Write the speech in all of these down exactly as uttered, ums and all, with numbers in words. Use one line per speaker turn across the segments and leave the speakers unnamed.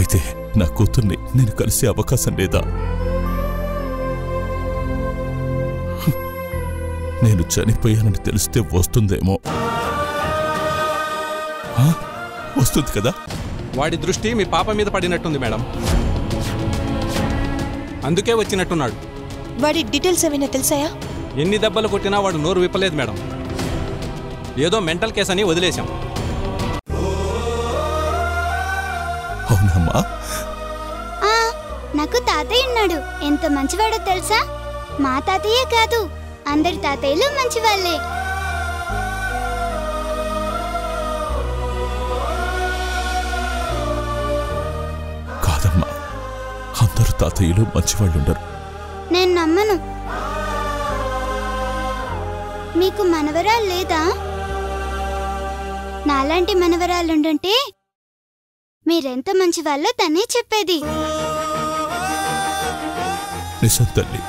అయితే నా కూతుర్ని నేను కలిసే అవకాశం లేదా? నేను చనిపోయానని తెలిస్తే వస్తుందేమో. వస్తుంది కదా?
వాడి దృష్టి మీ పాప మీద పడినట్టుంది మేడం, అందుకే వచ్చినట్టున్నాడు.
వాడి డీటెయిల్స్ ఏమైనా తెలుసాయా?
ఎన్ని దెబ్బలు కొట్టినా వాడు నోరు విప్పలేదు మేడం. ఏదో మెంటల్ కేసు అని వదిలేశాం.
అవునమ్మా?
నాకు తాతయ్య ఉన్నాడు. ఎంత మంచివాడో తెలుసా? మా తాతయ్యే కాదు, అందరి తాతయ్యలు మంచివాళ్లే.
కాదమ్మా, అందరు తాతయ్యలు మంచివాళ్ళు ఉండరు.
నేను నమ్మను. మీకు మనవరాలు లేదా? నాలాంటి మనవరాలుండుంటే మీరెంత మంచివాళ్ళో తనే చెప్పేది.
నిజం తల్లి,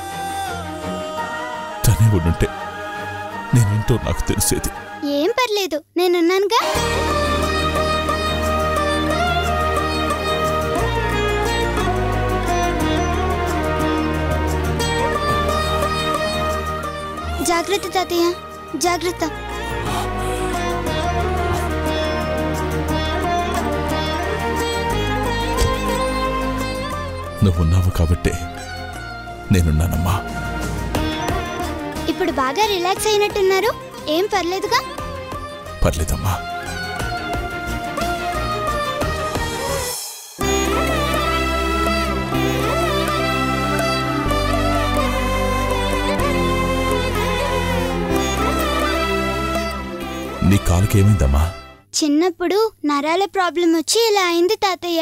తనే ఉండుంటే నేనేంటో నాకు తెలిసేది.
ఏం పర్లేదు, నేనున్నానుగా. జాగ్రత్త తాతయ్య, జాగ్రత్త.
నువ్వున్నావు కాబట్టే నేనున్నానమ్మా.
ఇప్పుడు బాగా రిలాక్స్ అయినట్టున్నారు. ఏం పర్లేదుగా?
పర్లేదమ్మా. నీ కాలుకేమైందమ్మా?
చిన్నప్పుడు నరాల ప్రాబ్లం వచ్చి ఇలా అయింది తాతయ్య.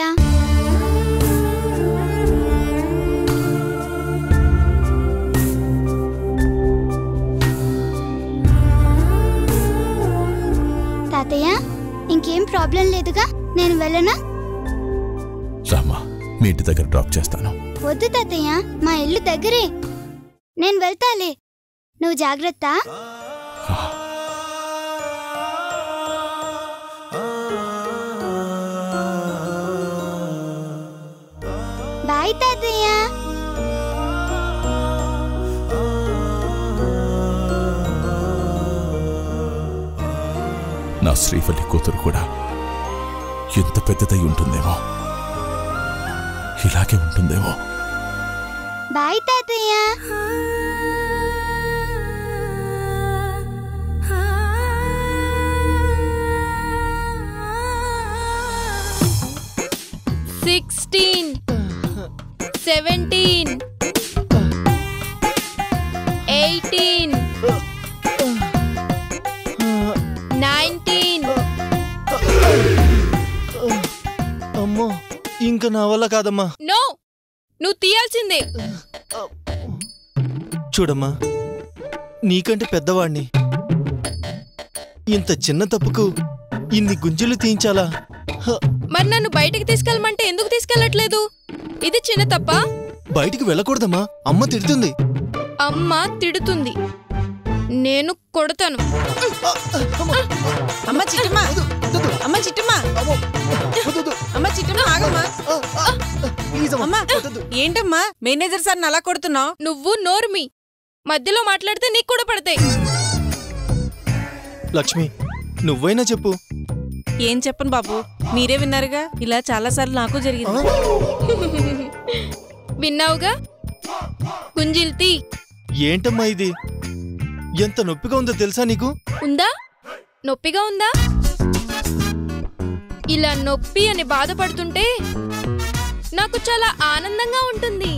తాతయ్య, ఇంకేం ప్రాబ్లం లేదుగా? నేను వెళ్ళనా?
రామ్మా, మీ ఇంటి దగ్గర డ్రాప్ చేస్తాను.
వద్దు తాతయ్య, మా ఇల్లు దగ్గరే. నేను వెళ్తాలే, నువ్వు జాగ్రత్త. బాయ్ తాతయ్య.
నా శ్రీవల్లి కూతురు కూడా ఎంత పెద్దదై ఉంటుందేమో, ఇలాగే ఉంటుందేమో.
బాయ్ తాతయ్య.
Sixteen, seventeen, eighteen, nineteen.
అమ్మో, ఇంకా నా వల్ల కాదమ్మా.
నో, నువ్వు తీయాల్సిందే.
చూడమ్మా, నీకంటే పెద్దవాణ్ణి. ఇంత చిన్న తప్పుకు ఇన్ని గుంజలు తీయించాలా?
మరి నన్ను బయటికి తీసుకెళ్ళమంటే ఎందుకు తీసుకెళ్ళట్లేదు? ఇది చిన్న తప్ప?
బయటికి వెళ్ళకూడదమ్మా, అమ్మ తిడుతుంది.
అమ్మ తిడుతుంది, నేను కొడతాను.
అమ్మ చిట్టమ్మ, అమ్మ చిట్టమ్మ, అమ్మ చిట్టమ్మ, ఆగమ్మా. అమ్మా, ఏంటమ్మా మేనేజర్ సార్ని అలా కొడుతున్నావు?
నువ్వు నోర్మి, మధ్యలో మాట్లాడితే నీకు కూడా పడతాయి.
లక్ష్మి, నువ్వైనా చెప్పు.
ఏం చెప్పను బాబు, మీరే విన్నారుగా. ఇలా చాలా సార్లు నాకు జరిగింది.
విన్నావుగా? గుంజిల్తి.
ఏంటమ్మా ఇది? ఎంత నొప్పిగా ఉందో తెలుసా నీకు?
ఉందా? నొప్పిగా ఉందా? ఇలా నొప్పి అని బాధపడుతుంటే నాకు చాలా ఆనందంగా ఉంటుంది.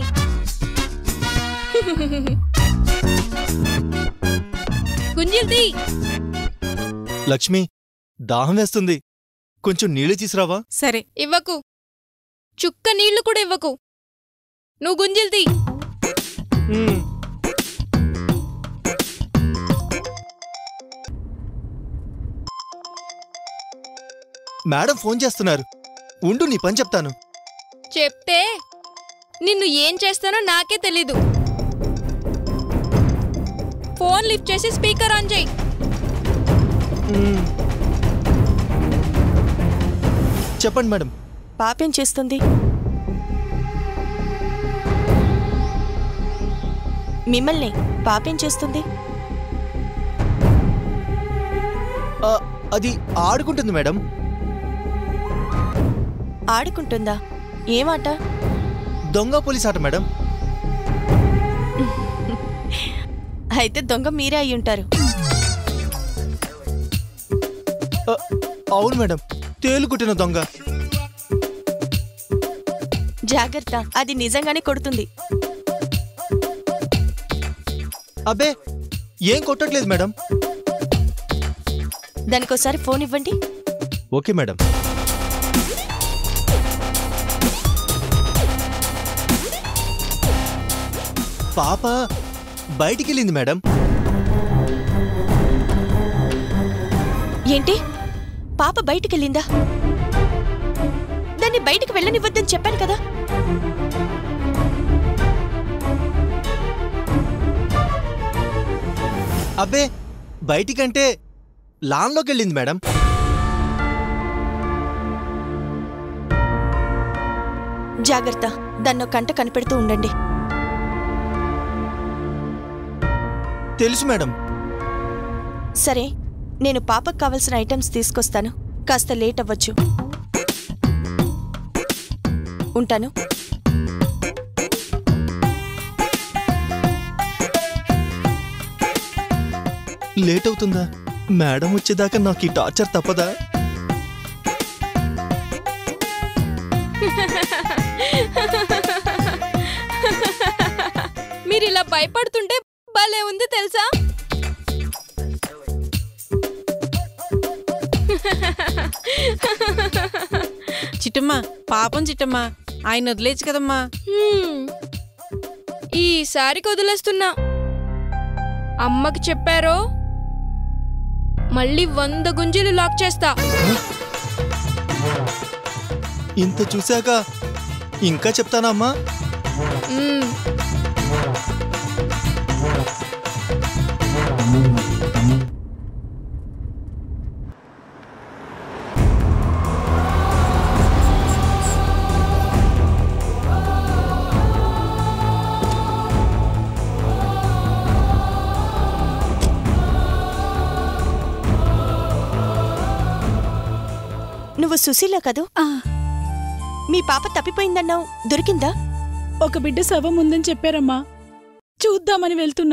గుంజిల్తి.
లక్ష్మి, దాహం వేస్తుంది, కొంచెం నీళ్లు తీసురావా?
సరే.
ఇవ్వకు, చుక్క నీళ్లు కూడా ఇవ్వకు. నువ్వు గుంజిల్తి.
మేడం ఫోన్ చేస్తున్నారు, ఉండు నీ పని చెప్తాను.
చెప్తే నిన్ను ఏం చేస్తానో నాకే తెలీదు. ఫోన్ లిఫ్ట్ చేసి స్పీకర్ ఆన్ చేయి.
చెప్పండి మేడం.
పాపేం చేస్తుంది?
మిమ్మల్ని పాపేం చేస్తుంది?
ఆ, అది ఆడుకుంటుంది మేడం.
ఆడుకుంటుందా? ఏమాట?
దొంగ పోలీస్ ఆట మేడం.
అయితే దొంగ మీరే అయి ఉంటారు.
ఆ, అవును మేడం, తేలుకుట్టిన దొంగ.
జాగ్రత్త, అది నిజంగానే కొడుతుంది.
అబ్బే, ఏం కొట్టట్లేదు మేడం.
దానికోసారి ఫోన్ ఇవ్వండి.
Okay madam. పాప బయటికి వెళ్ళింది మేడం.
ఏంటి? పాప బయటికెళ్ళిందా? దాన్ని బయటికి వెళ్ళనివ్వద్దని చెప్పాను కదా.
అబ్బే, బయటికంటే లాన్లోకి వెళ్ళింది మేడం.
జాగ్రత్త, దాన్నో కంట కనిపెడుతూ ఉండండి.
తెలుసు మేడం.
సరే, నేను పాపకు కావలసిన ఐటమ్స్ తీసుకొస్తాను. కాస్త లేట్ అవ్వచ్చు. ఉంటాను.
లేట్ అవుతుందా? మేడం వచ్చేదాకా నాకు ఈ టార్చర్ తప్పదా?
మీరు ఇలా భయపడుతుంటే భలే ఉంది తెలుసా?
చిట్టమ్మా, పాపం చిట్టమ్మా, ఆయన వదిలేచ్చు కదమ్మా.
హ్మ్. ఈసారికి వదిలేస్తున్నా. అమ్మకి చెప్పారో మళ్ళీ వంద గుంజీలు లాక్ చేస్తా.
ఇంత చూశాక ఇంకా చెప్తానమ్మా.
హ్మ్.
నువ్వు సుశీల కదూ? మీ పాప తప్పిపోయిందన్నావు, దొరికిందా?
ఒక బిడ్డ శవం ఉందని చెప్పారమ్మా. చూద్దామని వెళ్తున్నా.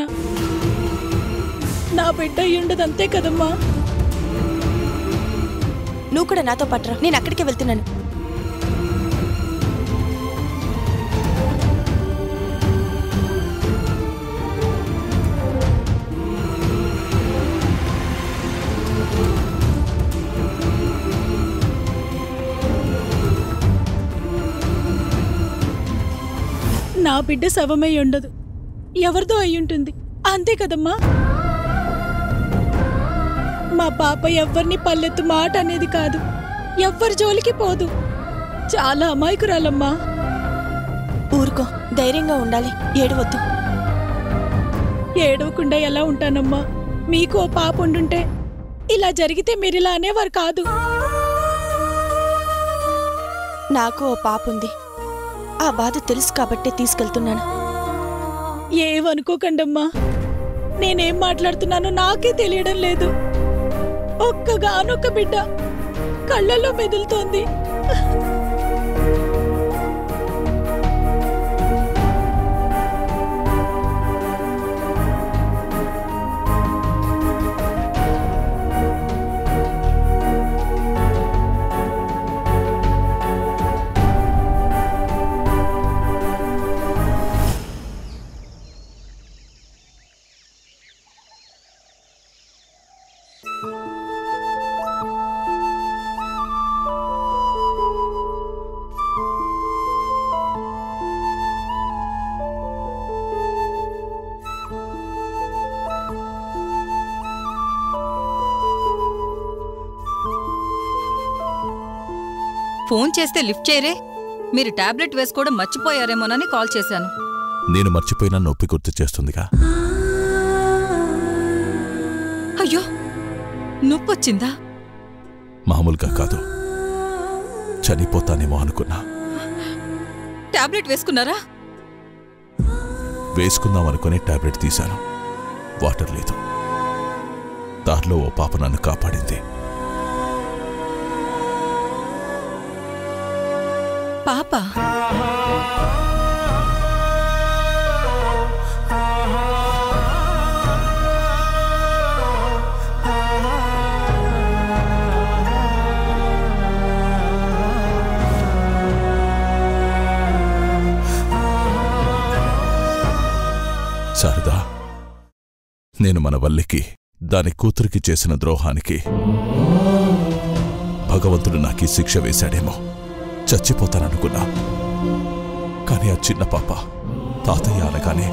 నా బిడ్డ అయ్యుండదంతే కదమ్మా.
నువ్వు కూడా నాతో పట్రా, నేను అక్కడికే వెళ్తున్నాను.
నా బిడ్డ శవమై ఉండదు, ఎవరిదో అయ్యుంటుంది, అంతే కదమ్మా. మా పాప ఎవ్వరిని పల్లెత్తు మాట అనేది కాదు, ఎవ్వరి జోలికి పోదు. చాలా అమాయకురాలమ్మా.
ఊరుకో, ధైర్యంగా ఉండాలి, ఏడవద్దు.
ఏడవకుండా ఎలా ఉంటానమ్మా? మీకు ఓ పాప ఉండుంటే ఇలా జరిగితే మీరిలా అనేవారు కాదు.
నాకు ఓ పాపుంది, ఆ బాధ తెలుసు కాబట్టే తీసుకెళ్తున్నాను.
ఏమనుకోకండమ్మా, నేనేం మాట్లాడుతున్నానో నాకే తెలియడం లేదు. ఒక్కగానొక్క బిడ్డ కళ్ళల్లో మెదులుతోంది.
ఫోన్ చేస్తే లిఫ్ట్ చేయరే. మీరు టాబ్లెట్ వేసుకోవడం మర్చిపోయారేమోనని కాల్ చేశాను.
నేను మర్చిపోయినా నొప్పి గుర్తు చేస్తుందిగా.
అయ్యో, నొప్పొచ్చిందా?
మామూలుగా కాదు, చనిపోతానేమో అనుకున్నా.
టాబ్లెట్ వేసుకున్నారా?
వేసుకుందామనుకునే టాబ్లెట్ తీశాను. వాటర్ లేదు. దారిలో ఓ పాప నన్ను కాపాడింది.
పాప
శారదా, నేను మన వల్లికి దాని కూతురికి చేసిన ద్రోహానికి భగవంతుడు నాకీ శిక్ష వేశాడేమో. చచ్చిపోతాననుకున్నా. కాని ఆ చిన్న పాప తాతయ్య అనగానే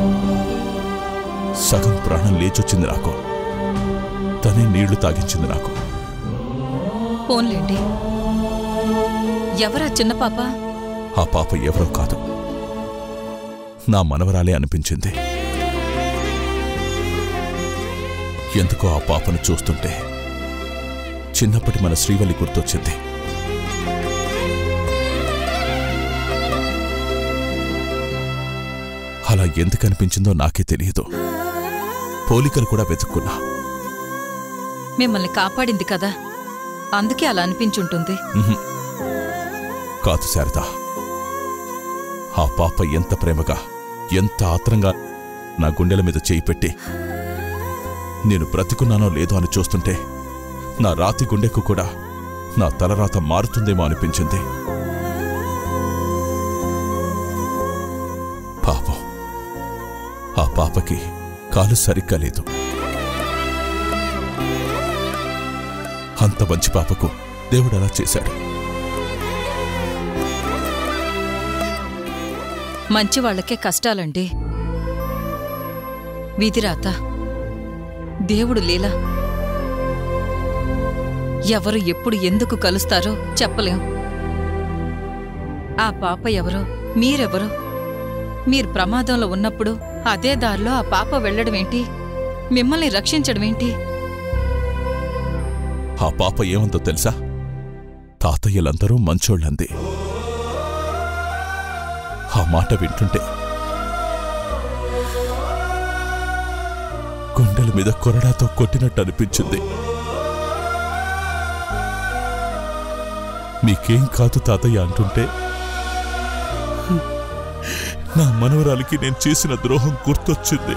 సగం ప్రాణం లేచొచ్చింది నాకు. తనే నీళ్లు తాగించింది నాకు.
పోన్లేండి. ఎవరా చిన్న పాప?
ఆ పాప ఎవరో కాదు, నా మనవరాలే అనిపించింది. ఎందుకో ఆ పాపను చూస్తుంటే చిన్నప్పటి మన శ్రీవల్లి గుర్తొచ్చింది. అలా ఎందుకనిపించిందో నాకే తెలియదు. పోలికలు కూడా వెతుక్కున్నా.
మిమ్మల్ని కాపాడింది కదా, అందుకే అలా అనిపించుంటుంది.
ఉహుం. కాదు శారదా, ఆ పాప ఎంత ప్రేమగా, ఎంత ఆత్రంగా నా గుండెల మీద చేయి పెట్టి నేను బ్రతికున్నానో లేదో అని చూస్తుంటే నా రాతి గుండెకు కూడా నా తలరాత మారుతుందేమో అనిపించింది. పాపం, ఆ పాపకి కాలు సరిగ్గా లేదు. అంత మంచి పాపకు దేవుడు అలా చేశాడు.
మంచివాళ్లకే కష్టాలండి. విధిరాత, దేవుడు లీల. ఎవరు ఎప్పుడు ఎందుకు కలుస్తారో చెప్పలేం. ఆ పాప ఎవరో, మీరెవరో? మీరు ప్రమాదంలో ఉన్నప్పుడు అదే దారిలో ఆ పాప వెళ్లడమేంటి? మిమ్మల్ని రక్షించడమేంటి?
ఆ పాప ఏమందో తెలుసా? తాతయ్యలందరూ మంచోళ్ళంది. ఆ మాట వింటుంటే గుండెల మీద కొరడాతో కొట్టినట్టు అనిపించింది. మీకేం కాదు తాతయ్య అంటుంటే నా మనవరాలికి నేను చేసిన ద్రోహం గుర్తొచ్చింది.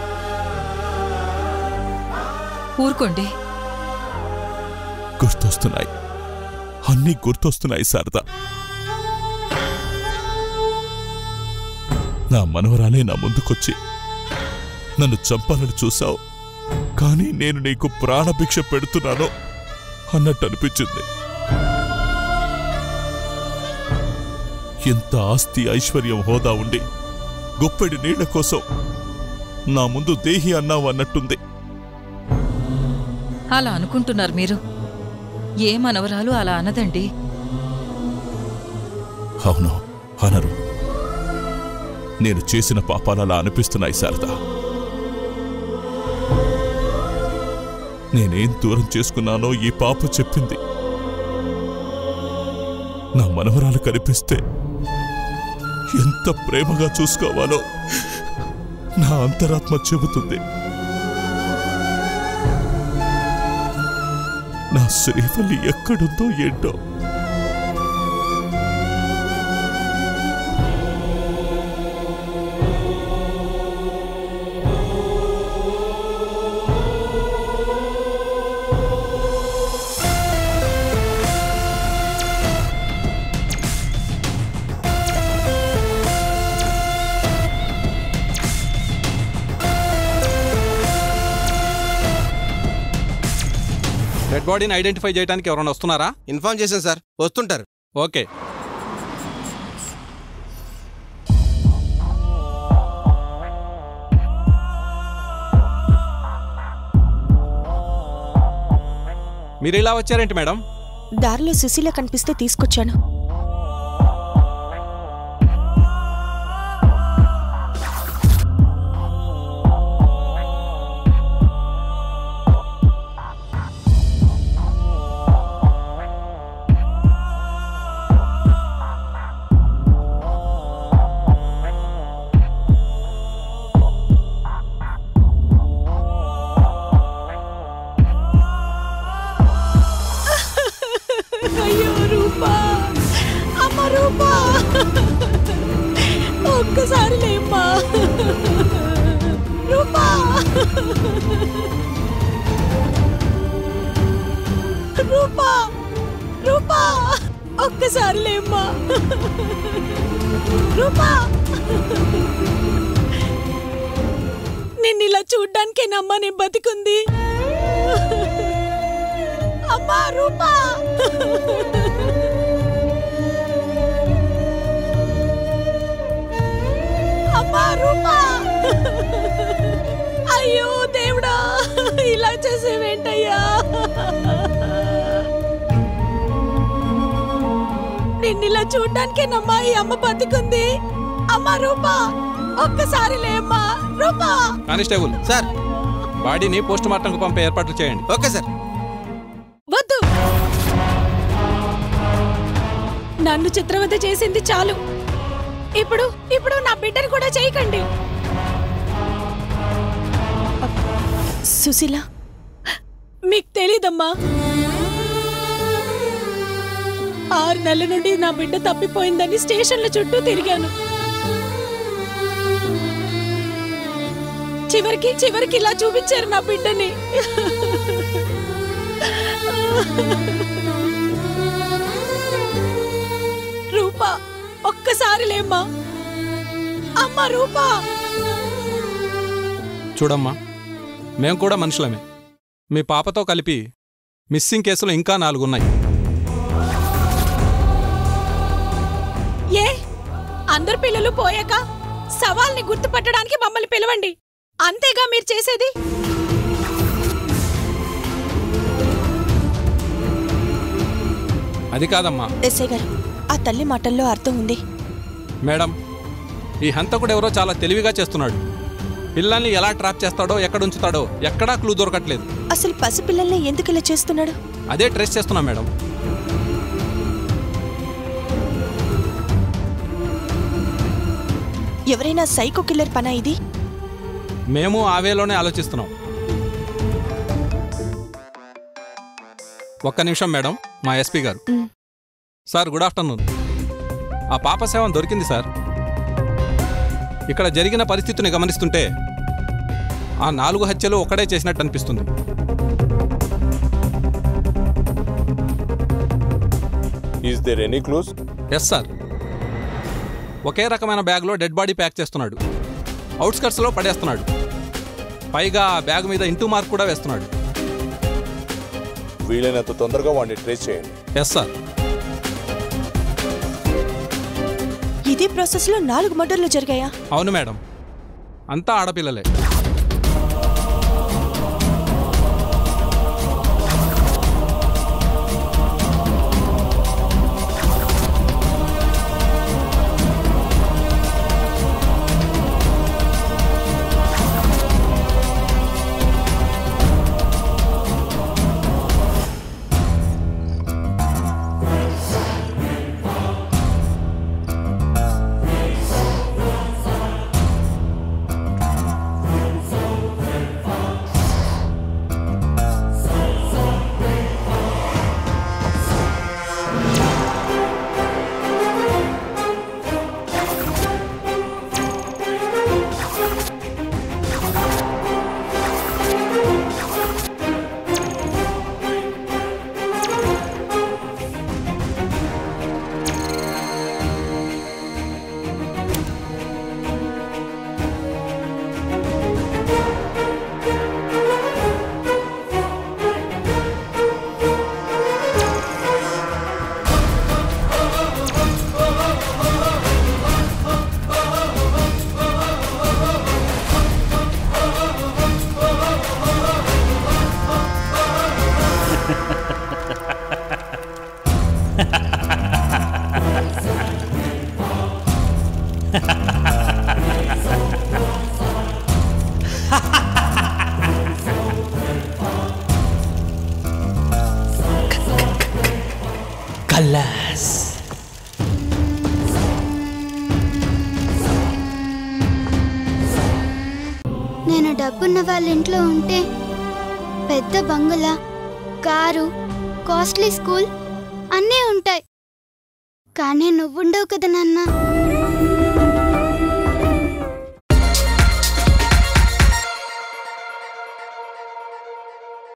ఊరుకోండి.
గుర్తొస్తున్నాయి, అన్నీ గుర్తొస్తున్నాయి శారదా. నా మనవరాలే నా ముందుకొచ్చి నన్ను చంపాలని చూశావు, కానీ నేను నీకు ప్రాణభిక్ష పెడుతున్నాను అన్నట్టు అనిపించింది. ఎంత ఆస్తి ఐశ్వర్యం హోదా ఉండి గొప్పెడి నీళ్ల కోసం నా ముందు దేహి అన్నావు అన్నట్టుంది.
అలా అనుకుంటున్నారు మీరు. ఏ మనవరాలు అలా అనదండి.
అవును, అనరు. నేను చేసిన పాపాలు అలా అనిపిస్తున్నాయి శారదా. నేనేం దూరం చేసుకున్నానో ఈ పాప చెప్పింది. నా మనవరాలు కనిపిస్తే ఎంత ప్రేమగా చూసుకోవాలో నా అంతరాత్మ చెబుతుంది. నా శ్రీవల్లి ఎక్కడుందో ఏంటో.
డెడ్ బాడీని ఐడెంటిఫై చేయడానికి ఎవరైనా వస్తున్నారా?
ఇన్ఫార్మ్ చేశాను సార్, వస్తుంటారు.
ఓకే. మీరు ఇలా వచ్చారేంటి మేడం?
దారిలో సుశీల కనిపిస్తే తీసుకొచ్చాను.
రూపా రూపా ఒక్కసారి లేమ్మా రూపా నిన్ను ఇలా చూడ్డానికేనమ్మా నేను బతికుంది అమ్మా రూపా అమ్మా రూపా అయ్యో దేవుడా ఇలా చేసేవేంటయ్యా నిన్నిలా చూడ్డానికేనమ్మా ఈ అమ్మ బతికుంది అమ్మా రూపా ఒక్కసారి లేమ్మా రూపా.
కానిస్టేబుల్
సార్
బాడీని పోస్ట్ మార్టంకు పంపే ఏర్పాట్లు చేయండి.
Okay sir.
వద్దు, నన్ను చిత్రవద చేసింది చాలు. ఇప్పుడు ఇప్పుడు నా బిడ్డను కూడా చేయకండి.
సుశీల,
మీకు తెలీదమ్మా, ఆరు నెలల నుండి నా బిడ్డ తప్పిపోయిందని స్టేషన్ల చుట్టూ తిరిగాను. చివరికి చివరికి ఇలా చూపించారు నా బిడ్డని. రూపా ఒక్కసారి లేమ్మా అమ్మా రూపా.
చూడమ్మా, మేం కూడా మనుషులమే. మీ పాపతో కలిపి మిస్సింగ్ కేసులు ఇంకా నాలుగున్నాయి.
ఏ అందరు పిల్లలు పోయాక సవాల్ని గుర్తుపట్టడానికి మమ్మల్ని పిలవండి, అంతేగా మీరు చేసేది.
అది కాదమ్మా.
ఎస్ఐ గారు, ఆ తల్లి మాటల్లో అర్థం ఉంది.
మేడం, ఈ హంతకుడు ఎవరో చాలా తెలివిగా చేస్తున్నాడు. పిల్లల్ని ఎలా ట్రాప్ చేస్తాడో, ఎక్కడ ఉంచుతాడో ఎక్కడా క్లూ దొరకట్లేదు.
అసలు పసిపిల్లల్ని ఎందుకు ఇలా చేస్తున్నాడు?
అదే ట్రేస్ చేస్తున్నాం మేడం.
ఎవరైనా సైకో కిల్లర్ పనా ఇది?
మేము ఆవేలోనే ఆలోచిస్తున్నాం. ఒక్క నిమిషం మేడం, మా ఎస్పీ గారు. Sir, good afternoon. ఆ పాప సేవం దొరికింది సార్. ఇక్కడ జరిగిన పరిస్థితిని గమనిస్తుంటే ఆ నాలుగు హత్యలు ఒక్కడే చేసినట్టు అనిపిస్తుంది.
Is there any clues?
Yes sir. ఒకే రకమైన బ్యాగ్లో డెడ్ బాడీ ప్యాక్ చేస్తున్నాడు, అవుట్స్కట్స్లో పడేస్తున్నాడు, పైగా ఆ బ్యాగ్ మీద ఇంటూ మార్క్ కూడా వేస్తున్నాడు.
వీలైనంత తొందరగా వాడిని ట్రేస్ చేయండి.
Yes sir.
ఇదే ప్రాసెస్ లో నాలుగు మర్డర్లు జరిగాయా?
అవును మేడం, అంతా ఆడపిల్లలే.
కల్లాస్.
నేను డబ్బున్న వాళ్ళ ఇంట్లో ఉంటే పెద్ద బంగులా, కారు, కాస్ట్లీ స్కూల్ అన్నీ ఉంటాయి. కానీ నువ్వుండవు కదా నాన్న.